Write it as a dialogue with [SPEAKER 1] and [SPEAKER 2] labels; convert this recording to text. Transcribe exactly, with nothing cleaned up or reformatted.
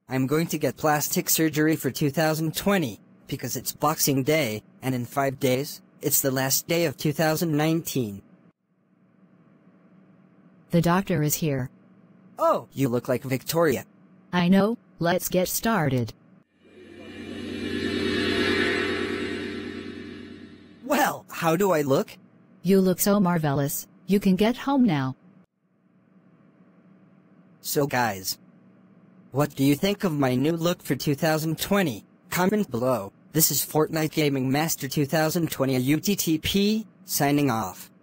[SPEAKER 1] I'm going to get plastic surgery for two thousand twenty, because it's Boxing Day, and in five days, it's the last day of two thousand nineteen.
[SPEAKER 2] The doctor is here.
[SPEAKER 1] Oh, you look like Victoria.
[SPEAKER 2] I know, let's get started.
[SPEAKER 1] Well, how do I look?
[SPEAKER 2] You look so marvelous. You can get home now.
[SPEAKER 1] So guys, what do you think of my new look for two thousand twenty? Comment below. This is Fortnite Gaming Master two thousand twenty U T T P, signing off.